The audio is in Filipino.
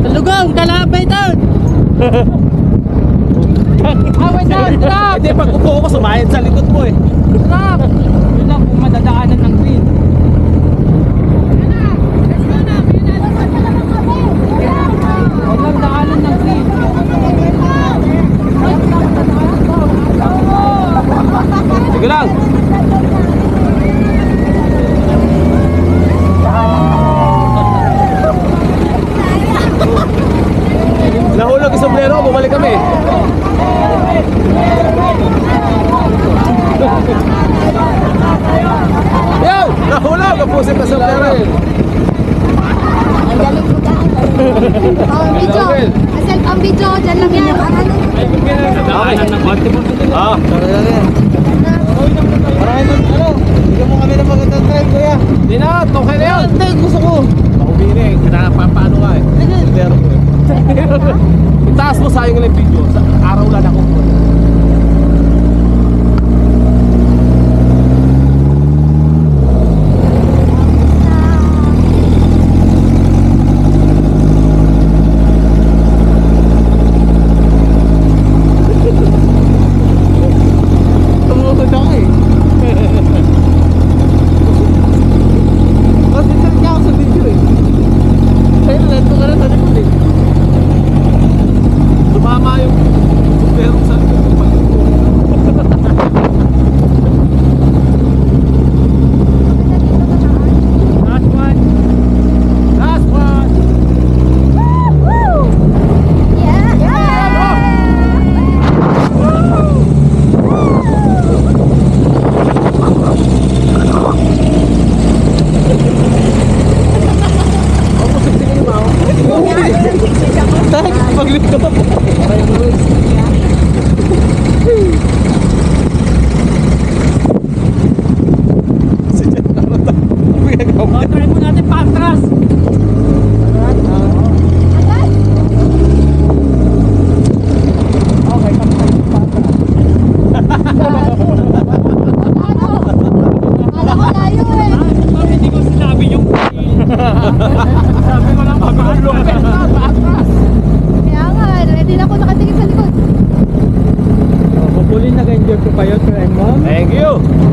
Talugong, kalabay down! Away down, stop! Hindi, pag upo ko, sumayad sa likod mo eh. Stop! Yun lang kung madadaanan ng green. Huwag lang daanan ng green. Sige lang. Nahulog yung sombrero, bumalik kami. Yo! Nahulog! Kapusin pa sombrero. Ang galing mo daan. Oh, video. Asal pang video, dyan lang yan. Daanan ng konti mo. Ah. Maraming ano, bigyan mo kami ng magandang drive, kuya. Hindi na, okay na yun. Hindi, gusto ko. Makubiri eh, paano ka eh. Sombrero mo eh. Itaas mo sayang lang yung video. Sa araw lang ako. Tumulog ako eh. Oh, dito niya ako sa video eh. Kaya nandito ka na sa likod eh. Tumama yung sombrero sa likod ng pag-upo. Last one. Last one. Paglito. Try mo natin pa-atras. Hindi ko sinabi yung sabi ko lang pag-ulong. Kaya nga, ready na ako nakatingin sa likod. Hopefully nag-enjoy ko kayo, Try Mom. Thank you.